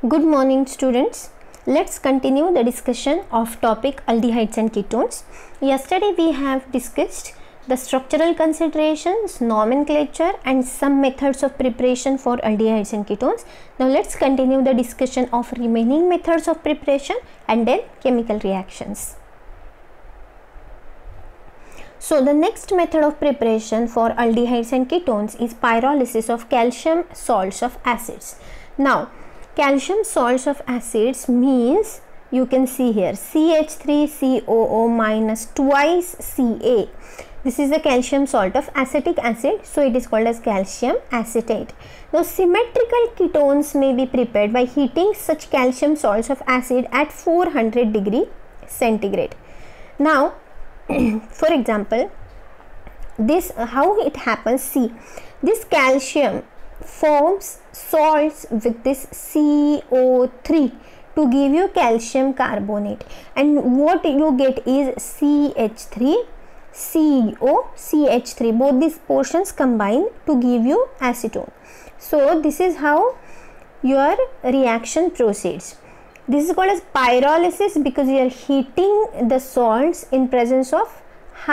Good morning students. Let's continue the discussion of topic aldehydes and ketones. Yesterday we have discussed the structural considerations, nomenclature and some methods of preparation for aldehydes and ketones. Now let's continue the discussion of remaining methods of preparation and then chemical reactions. So the next method of preparation for aldehydes and ketones is pyrolysis of calcium salts of acids. Now calcium salts of acids means you can see here CH3COO minus twice Ca. This is the calcium salt of acetic acid, so it is called as calcium acetate. Now symmetrical ketones may be prepared by heating such calcium salts of acid at 400 degree centigrade. Now for example, this how it happens, see, this calcium forms salts with this CO3 to give you calcium carbonate, and what you get is CH3 CO CH3, both these portions combine to give you acetone. So this is how your reaction proceeds. This is called as pyrolysis because you are heating the salts in presence of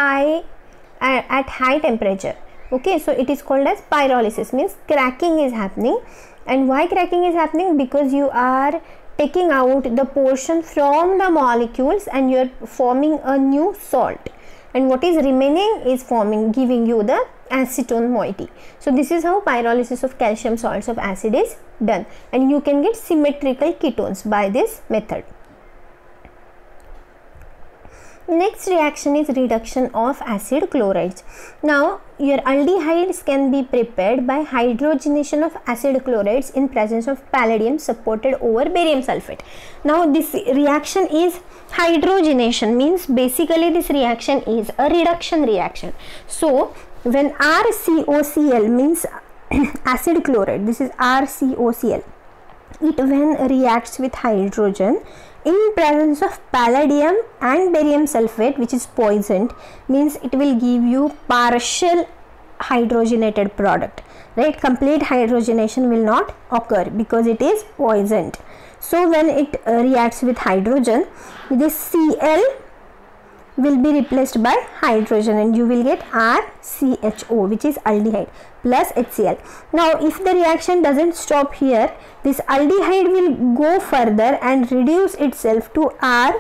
at high temperature. Okay, so it is called as pyrolysis, means cracking is happening. And why cracking is happening? Because you are taking out the portion from the molecules and you are forming a new salt, and what is remaining is forming, giving you the acetone moiety. So this is how pyrolysis of calcium salts of acid is done, and you can get symmetrical ketones by this method. Next reaction is reduction of acid chlorides. Now your aldehydes can be prepared by hydrogenation of acid chlorides in presence of palladium supported over barium sulfate. Now this reaction is hydrogenation, means basically this reaction is a reduction reaction. So when RCOCl means acid chloride, this is RCOCl, it when reacts with hydrogen in presence of palladium and barium sulfate, which is poisoned, means it will give you partial hydrogenated product, right? Complete hydrogenation will not occur because it is poisoned. So when it reacts with hydrogen, this Cl will be replaced by hydrogen and you will get RCHO, which is aldehyde, plus HCl. Now if the reaction doesn't stop here, this aldehyde will go further and reduce itself to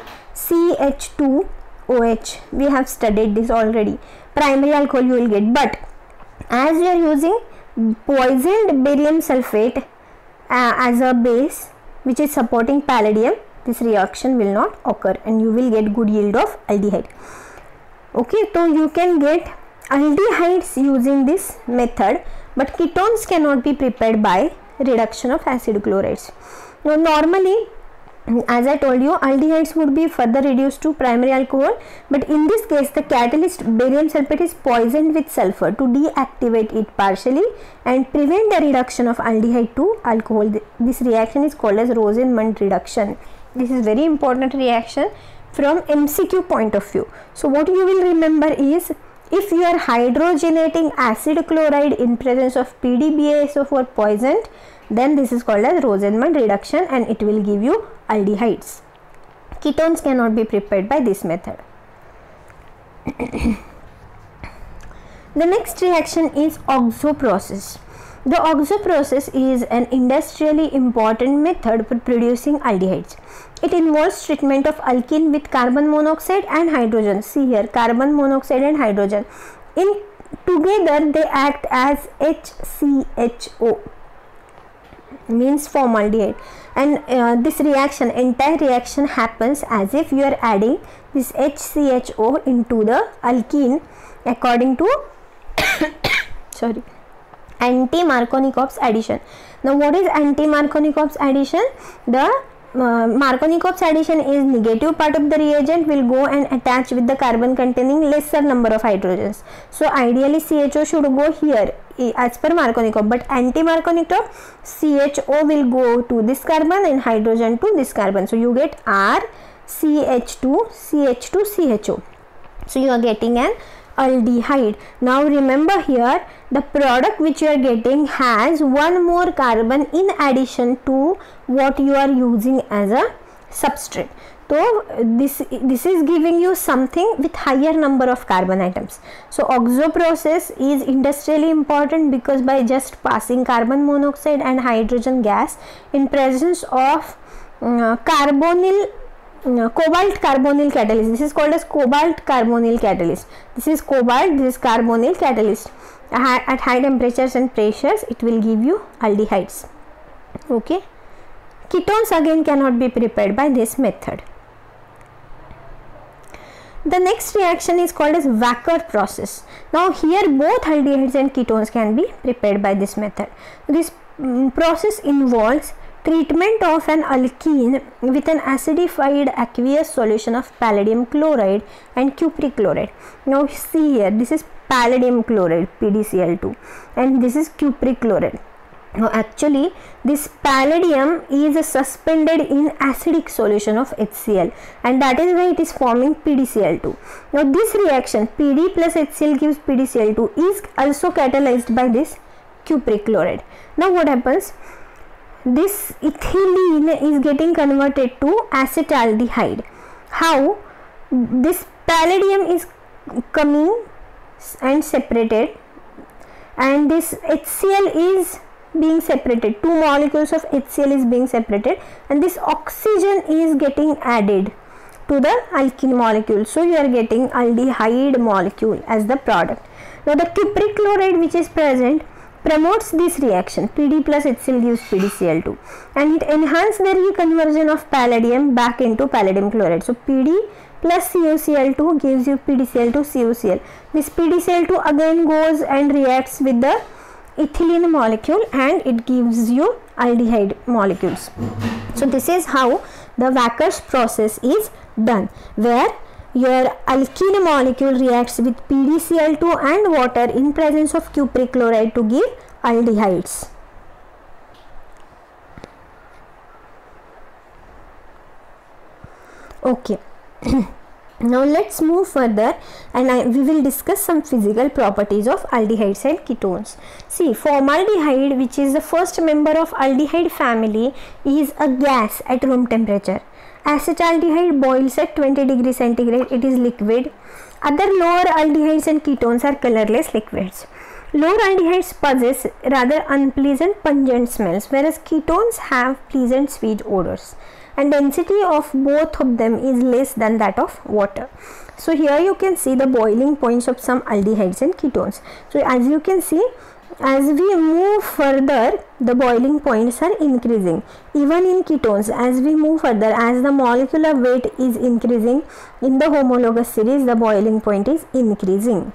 RCH2OH. We have studied this already. Primary alcohol you will get, but as we are using poisoned barium sulfate as a base which is supporting palladium, this reaction will not occur and you will get good yield of aldehyde. Okay, so you can get aldehydes using this method, but ketones cannot be prepared by reduction of acid chlorides. Now normally, as I told you, aldehydes would be further reduced to primary alcohol, but in this case the catalyst barium sulfate is poisoned with sulfur to deactivate it partially and prevent the reduction of aldehyde to alcohol. This reaction is called as Rosenmund reduction. This is very important reaction from MCQ point of view. So what you will remember is, if you are hydrogenating acid chloride in presence of PDBaSO4 poisoned, then this is called as Rosenmund reduction and it will give you aldehydes. Ketones cannot be prepared by this method. The next reaction is OXO process. The OXO process is an industrially important method for producing aldehydes. It involves treatment of alkene with carbon monoxide and hydrogen. See here, carbon monoxide and hydrogen. Together they act as HCHO, means formaldehyde, and this reaction, entire reaction happens as if you are adding this HCHO into the alkene according to sorry, anti-Markovnikov addition. Now what is anti-Markovnikov addition? The Markovnikov addition is negative part of the reagent will go and attach with the carbon containing lesser number of hydrogens. So ideally CHO should go here as per Markovnikov, but anti-Markovnikov CHO will go to this carbon and hydrogen to this carbon. So you get RCH2 CH2 CHO. So you are getting an aldehyde. Now remember here, the product which you are getting has one more carbon in addition to what you are using as a substrate. So this is giving you something with higher number of carbon atoms. So oxo process is industrially important because by just passing carbon monoxide and hydrogen gas in presence of cobalt carbonyl catalyst. This is called as cobalt carbonyl catalyst. This is cobalt, this is carbonyl catalyst. At high temperatures and pressures, it will give you aldehydes. Okay. Ketones again cannot be prepared by this method. The next reaction is called as Wacker process. Now here both aldehydes and ketones can be prepared by this method. This process involves treatment of an alkene with an acidified aqueous solution of palladium chloride and cupric chloride. Now see here, this is palladium chloride, PDCl2, and this is cupric chloride. Now actually this palladium is suspended in acidic solution of HCl, and that is why it is forming PDCl2. Now this reaction PD plus HCl gives PDCl2 is also catalyzed by this cupric chloride. Now what happens? This ethylene is getting converted to acetaldehyde. How? This palladium is coming and separated, and this HCl is being separated. Two molecules of HCl is being separated, and this oxygen is getting added to the alkene molecule. So you are getting aldehyde molecule as the product. Now the cupric chloride which is present promotes this reaction. PD plus HCl gives PDCl2, and it enhances the reconversion of palladium back into palladium chloride. So PD plus CuCl2 gives you PDCl2 CuCl. This PDCl2 again goes and reacts with the ethylene molecule, and it gives you aldehyde molecules. So this is how the Wacker's process is done, where your alkene molecule reacts with PDCl2 and water in presence of cupric chloride to give aldehydes. Okay. Now let's move further, and we will discuss some physical properties of aldehydes and ketones. See, formaldehyde, which is the first member of aldehyde family, is a gas at room temperature. Acetaldehyde boils at 20 degrees centigrade, it is liquid. Other lower aldehydes and ketones are colorless liquids. Lower aldehydes possess rather unpleasant pungent smells, whereas ketones have pleasant sweet odors, and density of both of them is less than that of water. So here you can see the boiling points of some aldehydes and ketones. So as you can see, as we move further, the boiling points are increasing. Even in ketones, as we move further, as the molecular weight is increasing in the homologous series, the boiling point is increasing.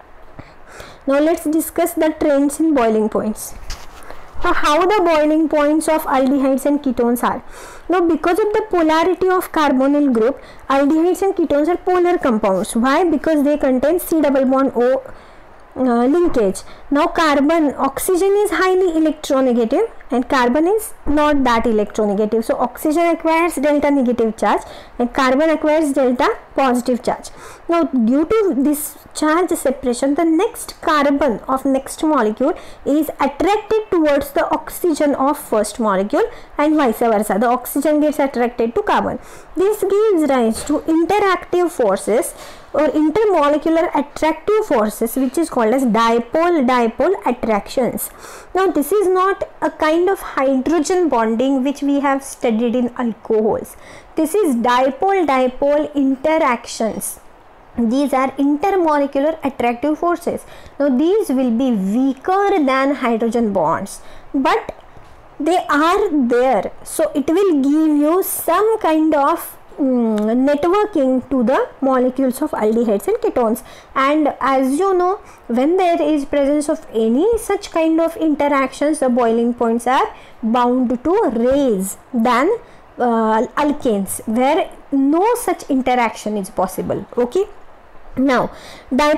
Now let's discuss the trends in boiling points. Now how the boiling points of aldehydes and ketones are. Now because of the polarity of carbonyl group, aldehydes and ketones are polar compounds. Why? Because they contain C double bond O linkage. Now oxygen is highly electronegative and carbon is not that electronegative. So oxygen acquires delta negative charge and carbon acquires delta positive charge. Now due to this charge separation, the next carbon of next molecule is attracted towards the oxygen of first molecule, and vice versa. The oxygen gets attracted to carbon. This gives rise to interactive forces or intermolecular attractive forces, which is called as dipole-dipole attractions. Now this is not a kind of hydrogen bonding which we have studied in alcohols. This is dipole-dipole interactions. These are intermolecular attractive forces. Now these will be weaker than hydrogen bonds, but they are there. So it will give you some kind of networking to the molecules of aldehydes and ketones. And as you know, when there is presence of any such kind of interactions, the boiling points are bound to raise than alkanes, where no such interaction is possible. Okay. Now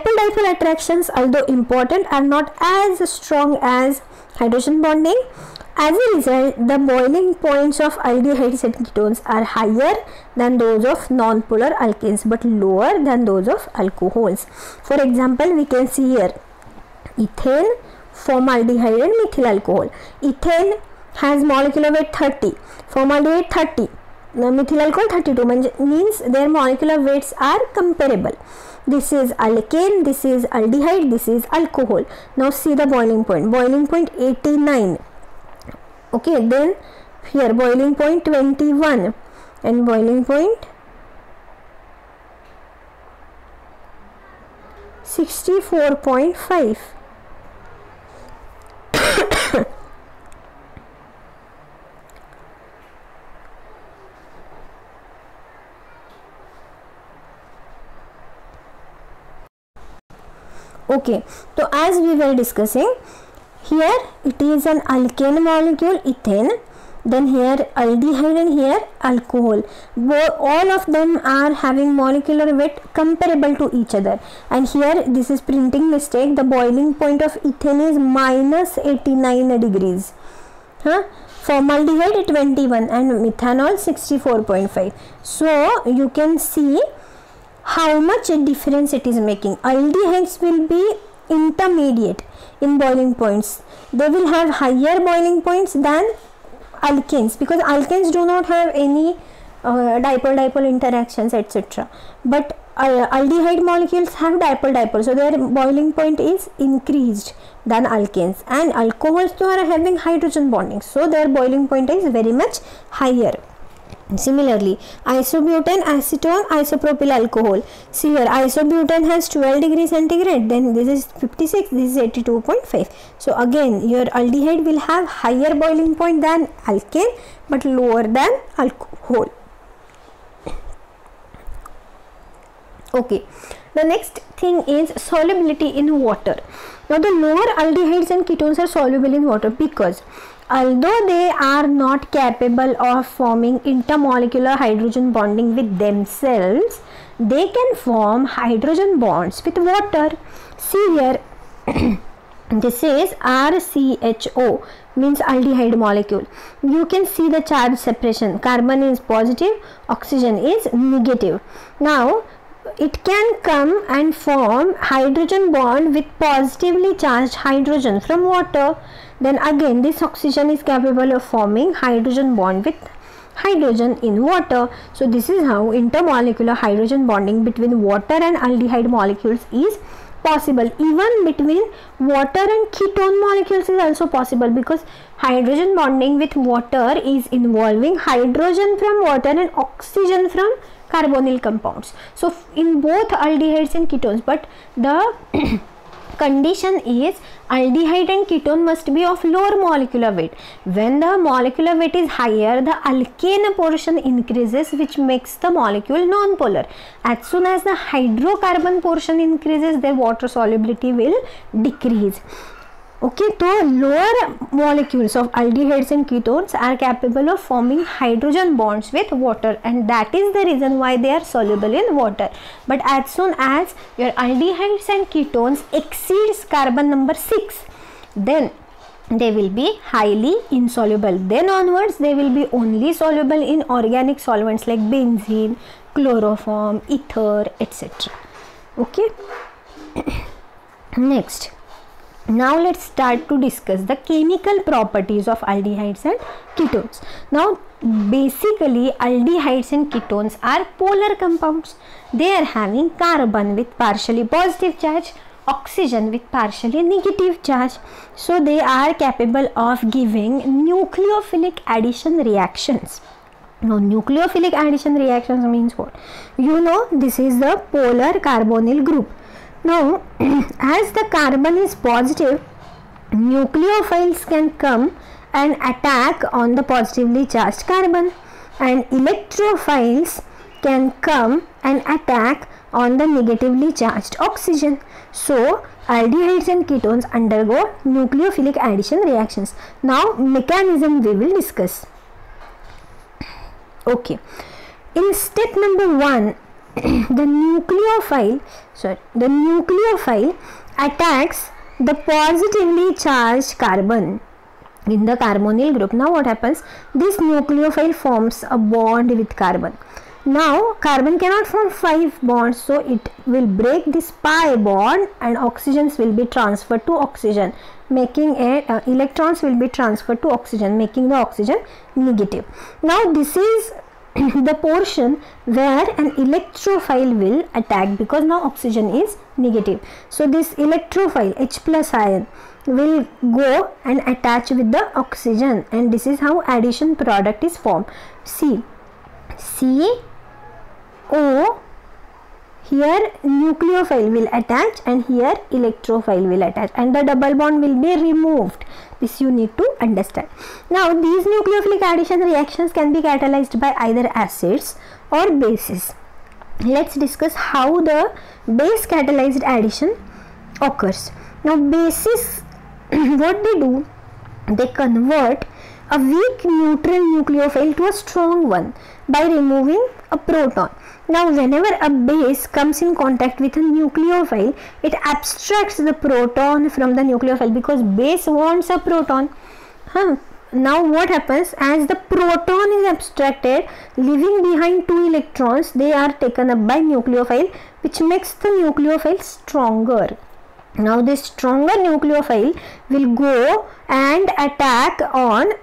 dipole-dipole attractions, although important, are not as strong as hydrogen bonding. As a result, the boiling points of aldehydes and ketones are higher than those of non-polar alkanes but lower than those of alcohols. For example, we can see here ethane, formaldehyde and methyl alcohol. Ethane has molecular weight 30, formaldehyde 30, methyl alcohol 32, means their molecular weights are comparable. This is alkane, this is aldehyde, this is alcohol. Now see the boiling point 89. Okay, then here boiling point 21 and boiling point 64.5. Okay, so as we were discussing, here it is an alkane molecule, ethane, then here aldehyde and here alcohol. All of them are having molecular weight comparable to each other, and here this is printing mistake. The boiling point of ethane is minus 89 degrees. Formaldehyde 21 and methanol 64.5. So you can see how much difference it is making. Aldehydes will be intermediate in boiling points. They will have higher boiling points than alkanes, because alkanes do not have any dipole-dipole interactions, etc. But aldehyde molecules have dipole-dipole, so their boiling point is increased than alkanes. And alcohols too are having hydrogen bonding, so their boiling point is very much higher. Similarly, isobutane, acetone, isopropyl alcohol. See here, isobutane has 12 degrees centigrade, then this is 56, this is 82.5. So again, your aldehyde will have higher boiling point than alkane but lower than alcohol. Okay, the next thing is solubility in water. Now the lower aldehydes and ketones are soluble in water because although they are not capable of forming intermolecular hydrogen bonding with themselves, they can form hydrogen bonds with water. See here, this is RCHO, means aldehyde molecule. You can see the charge separation. Carbon is positive, oxygen is negative. Now it can come and form hydrogen bond with positively charged hydrogen from water. Then again this oxygen is capable of forming hydrogen bond with hydrogen in water. So this is how intermolecular hydrogen bonding between water and aldehyde molecules is possible. Even between water and ketone molecules is also possible, because hydrogen bonding with water is involving hydrogen from water and oxygen from carbonyl compounds. So in both aldehydes and ketones, but the condition is aldehyde and ketone must be of lower molecular weight. When the molecular weight is higher, the alkane portion increases, which makes the molecule non-polar. As soon as the hydrocarbon portion increases, their water solubility will decrease. Okay, so lower molecules of aldehydes and ketones are capable of forming hydrogen bonds with water, and that is the reason why they are soluble in water. But as soon as your aldehydes and ketones exceeds carbon number 6, then they will be highly insoluble. Then onwards they will be only soluble in organic solvents like benzene, chloroform, ether, etc. Okay. Next, now let's start to discuss the chemical properties of aldehydes and ketones. Now basically aldehydes and ketones are polar compounds. They are having carbon with partially positive charge, oxygen with partially negative charge. So they are capable of giving nucleophilic addition reactions. Now nucleophilic addition reactions means what? You know, this is the polar carbonyl group. Now as the carbon is positive, nucleophiles can come and attack on the positively charged carbon, and electrophiles can come and attack on the negatively charged oxygen. So aldehydes and ketones undergo nucleophilic addition reactions. Now mechanism we will discuss. Okay, in step number 1, the nucleophile attacks the positively charged carbon. in the carbonyl group. Now what happens? This nucleophile forms a bond with carbon. Now carbon cannot form 5 bonds, so it will break this pi bond and oxygens will be transferred to oxygen, making electrons will be transferred to oxygen, making the oxygen negative. Now this is the portion where an electrophile will attack, because now oxygen is negative. So this electrophile H plus ion will go and attach with the oxygen, and this is how addition product is formed. See, CO, here nucleophile will attach and here electrophile will attach, and the double bond will be removed. This you need to understand. Now these nucleophilic addition reactions can be catalyzed by either acids or bases. Let's discuss how the base catalyzed addition occurs. Now bases, what they do, they convert a weak neutral nucleophile to a strong one by removing a proton. Now whenever a base comes in contact with a nucleophile, it abstracts the proton from the nucleophile, because base wants a proton. Now what happens? As the proton is abstracted, leaving behind 2 electrons, they are taken up by nucleophile, which makes the nucleophile stronger. Now this stronger nucleophile will go and attack on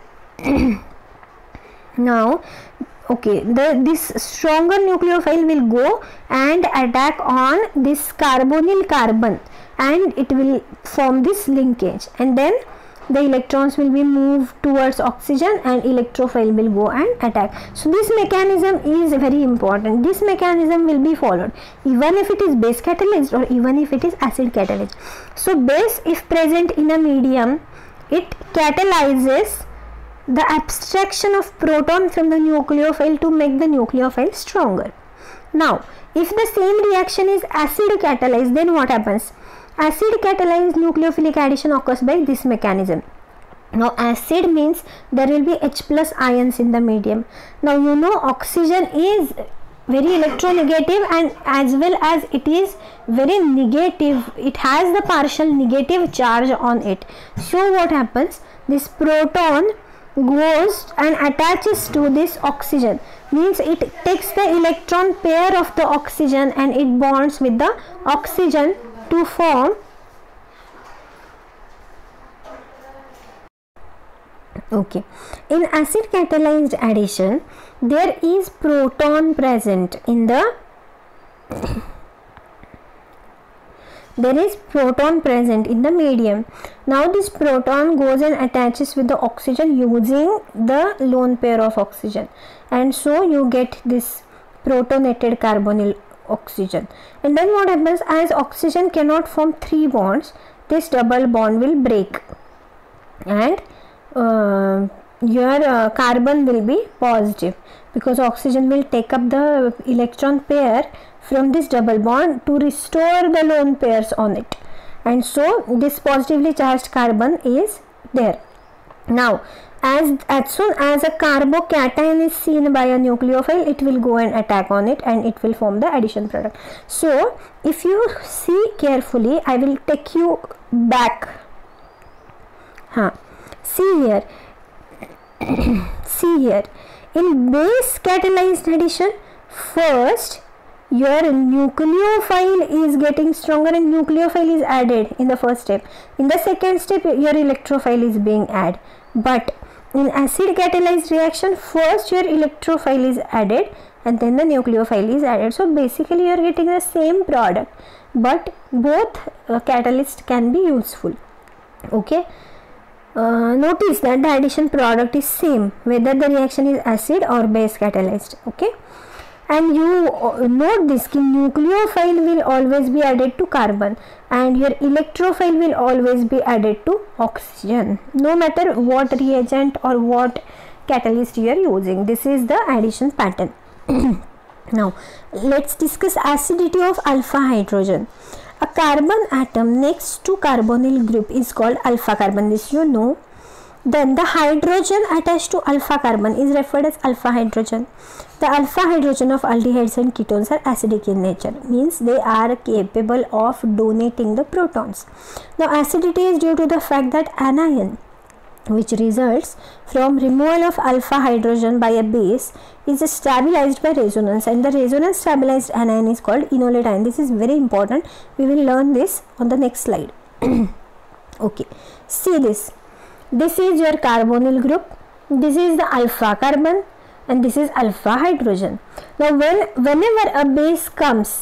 now this stronger nucleophile will go and attack on this carbonyl carbon, and it will form this linkage, and then the electrons will be moved towards oxygen and electrophile will go and attack. So this mechanism is very important. This mechanism will be followed even if it is base catalyzed or even if it is acid catalyzed. So base, if present in a medium, it catalyzes the abstraction of proton from the nucleophile to make the nucleophile stronger. Now if the same reaction is acid catalyzed, then what happens? Acid catalyzed nucleophilic addition occurs by this mechanism. Now acid means there will be H plus ions in the medium. Now you know oxygen is very electronegative, and as well as it is very negative, it has the partial negative charge on it. So what happens? This proton goes and attaches to this oxygen, means it takes the electron pair of the oxygen and it bonds with the oxygen to form in acid catalyzed addition, there is proton present in the medium. Now this proton goes and attaches with the oxygen using the lone pair of oxygen, and so you get this protonated carbonyl oxygen. And then what happens? As oxygen cannot form 3 bonds, this double bond will break, and your carbon will be positive, because oxygen will take up the electron pair from this double bond to restore the lone pairs on it, and so this positively charged carbon is there. Now as soon as a carbocation is seen by a nucleophile, it will go and attack on it and it will form the addition product. So if you see carefully, I will take you back. See here see here, in base catalyzed addition, first your nucleophile is getting stronger and nucleophile is added in the first step. In the second step, your electrophile is being added. But in acid catalyzed reaction, first your electrophile is added and then the nucleophile is added. So basically you are getting the same product, but both catalysts can be useful. Okay. Notice that the addition product is same whether the reaction is acid or base catalyzed. Okay. And you note this, nucleophile will always be added to carbon and your electrophile will always be added to oxygen, no matter what reagent or what catalyst you are using. This is the addition pattern. Now let's discuss acidity of alpha hydrogen. A carbon atom next to carbonyl group is called alpha carbon. This you know. Then the hydrogen attached to alpha carbon is referred as alpha hydrogen. The alpha hydrogen of aldehydes and ketones are acidic in nature, means they are capable of donating the protons. Now acidity is due to the fact that anion which results from removal of alpha hydrogen by a base is stabilized by resonance, and the resonance stabilized anion is called enolate ion. This is very important. We will learn this on the next slide. Okay, see this. This is your carbonyl group. This is the alpha carbon and this is alpha hydrogen. Now whenever a base comes,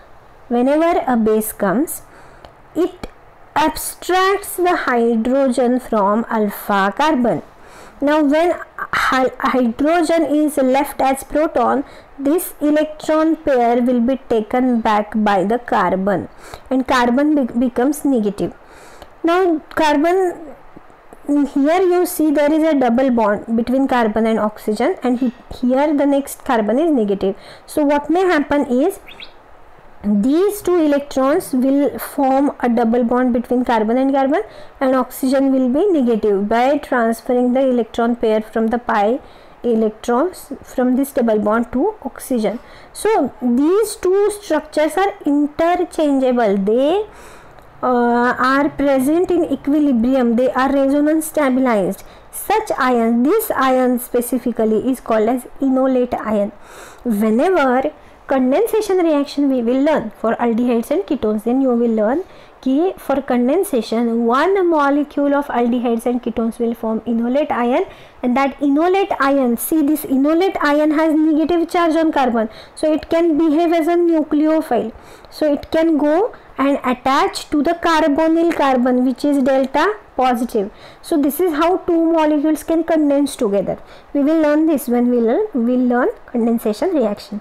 it abstracts the hydrogen from alpha carbon. Now when hydrogen is left as proton, this electron pair will be taken back by the carbon and carbon becomes negative. Now carbon, here you see there is a double bond between carbon and oxygen, and here the next carbon is negative. So what may happen is these two electrons will form a double bond between carbon and oxygen will be negative by transferring the electron pair from the pi electrons from this double bond to oxygen. So these two structures are interchangeable. They are present in equilibrium. They are resonance stabilized. Such ion, this ion specifically is called as enolate ion. Whenever condensation reaction we will learn for aldehydes and ketones, then you will learn कि for condensation one molecule of aldehydes and ketones will form enolate ion, and that enolate ion, see this enolate ion has negative charge on carbon, so it can behave as a nucleophile, so it can go and attach to the carbonyl carbon which is delta positive. So this is how two molecules can condense together. We will learn this when we learn condensation reaction.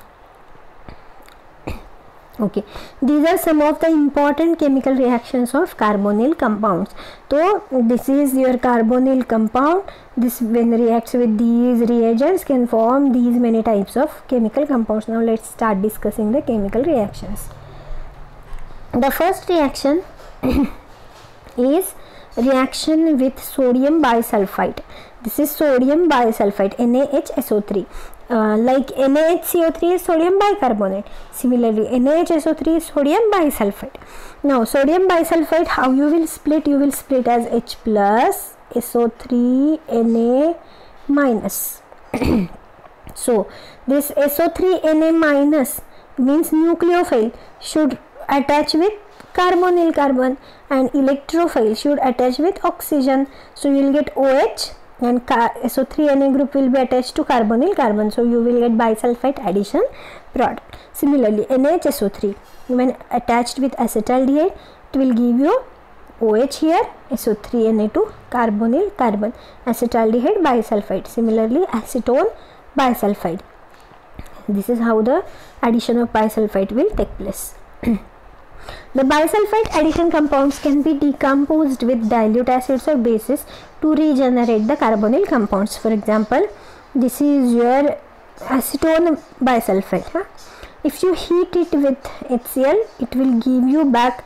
Okay, these are some of the important chemical reactions of carbonyl compounds. So this is your carbonyl compound. This when reacts with these reagents can form these many types of chemical compounds. Now let's start discussing the chemical reactions. The first reaction is reaction with sodium bisulfite. This is sodium bisulfite, NaHSO3. Like NaHCO3 is sodium bicarbonate. Similarly, NaHSO3 is sodium bisulfite. Now, sodium bisulfite, how you will split? You will split as H plus SO3 Na minus. So, this SO3 Na minus means nucleophile should attach with carbonyl carbon and electrophile should attach with oxygen. So, you will get OH and SO3 Na group will be attached to carbonyl carbon. So, you will get bisulfite addition product. Similarly, NaHSO3 when attached with acetaldehyde, it will give you OH here, SO3 Na2 carbonyl carbon, acetaldehyde bisulfite. Similarly, acetone bisulfite. This is how the addition of bisulfite will take place. The bisulfite addition compounds can be decomposed with dilute acids or bases to regenerate the carbonyl compounds. For example, this is your acetone bisulfite. If you heat it with HCl, it will give you back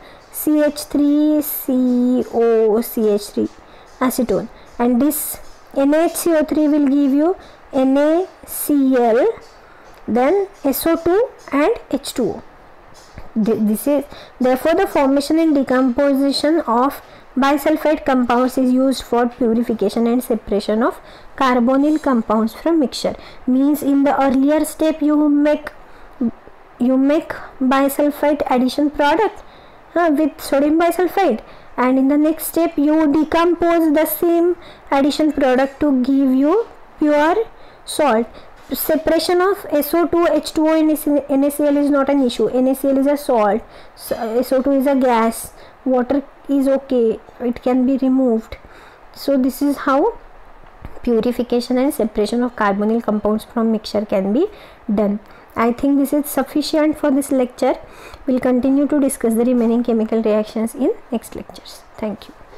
CH3COCH3 acetone, and this NaHCO3 will give you NaCl, then SO2 and H2O. This is therefore the formation and decomposition of bisulfite compounds is used for purification and separation of carbonyl compounds from mixture. Means in the earlier step you make bisulfite addition product with sodium bisulfite, and in the next step you decompose the same addition product to give you pure salt. Separation of SO2, H2O and NaCl is not an issue. NaCl is a salt, SO2 is a gas, water is okay, it can be removed. So this is how purification and separation of carbonyl compounds from mixture can be done. I think this is sufficient for this lecture. We'll continue to discuss the remaining chemical reactions in next lectures. Thank you.